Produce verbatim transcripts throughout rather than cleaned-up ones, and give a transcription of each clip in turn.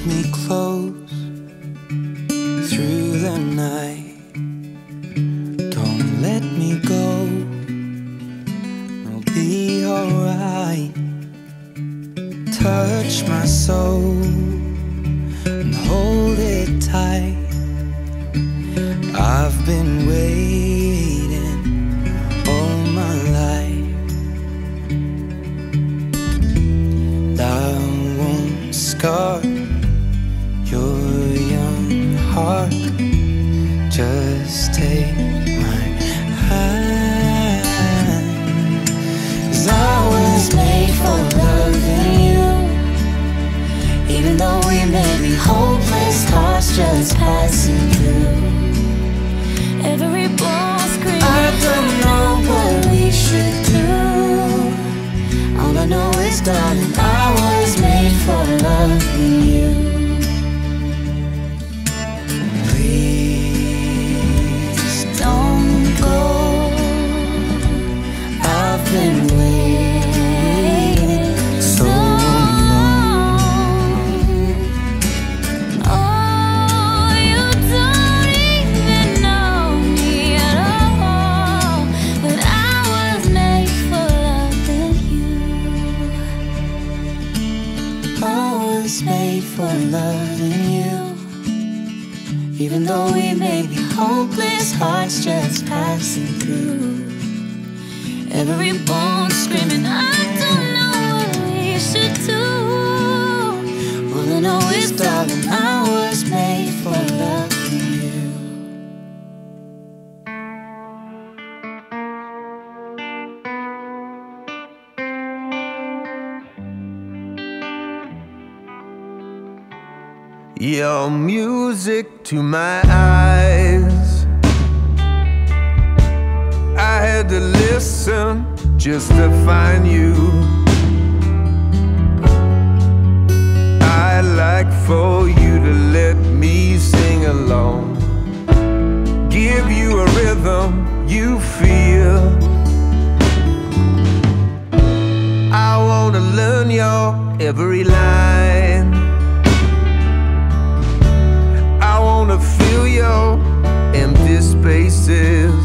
me close through the night. Don't let me go, I'll be alright. Touch my soul and hold it tight. I've been waiting all my life. I won't scar your young heart. Just take my hand, 'cause I was made for loving you. Even though we may be hopeless, hearts just passing through. Every bone scream, I don't know what we should do. All I know is, darling, I was made for loving you. Please don't go, I've been waiting so long. Oh, you don't even know me at all, but I was made for loving you. I was made for loving you. Even though we may be hopeless, hearts just passing through. Every bone screaming, I don't know what we should do. All I know is, darling, I was made for loving you. Your music to my eyes. I had to listen just to find you. I'd like for you to let me sing along, give you a rhythm you feel. I wanna learn your every line. I wanna fill your empty spaces.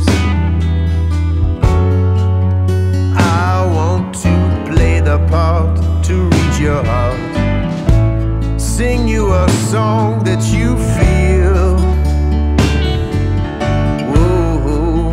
I want to play the part to reach your heart, sing you a song that you feel. Whoa.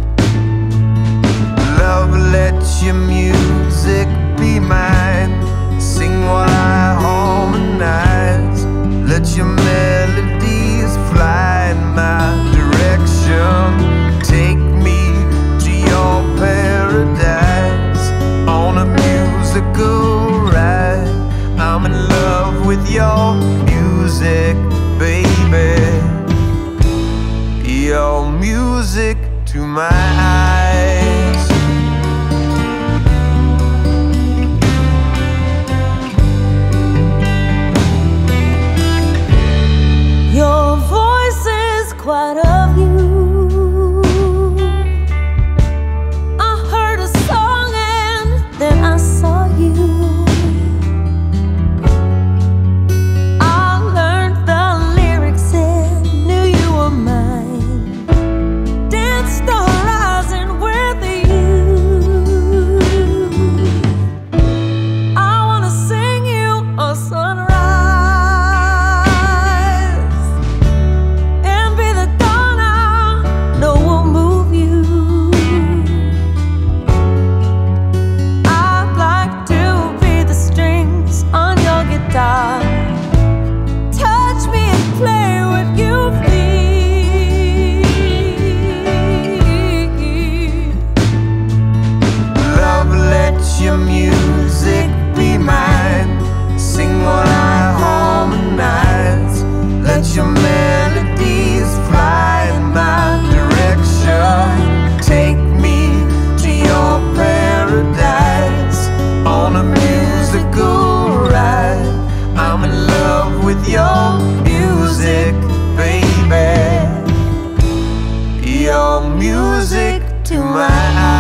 Love, let your music be mine. Sing while I harmonize. Let your melodies fly in my direction. Take me to your paradise on a musical ride. I'm in love with your music, baby. Your music to my eyes. Your voice is quite of you. I heard a song and then I saw you. I learned the lyrics and knew you were mine. Danced the horizon with you. I wanna sing you a sunrise. Touch me and play what you feel. Love, let your music be mine. Sing while I harmonize. Let your melodies fly in my direction. Take me to your paradise on a musical ride. I'm in love with your music, baby. Your music to my eyes.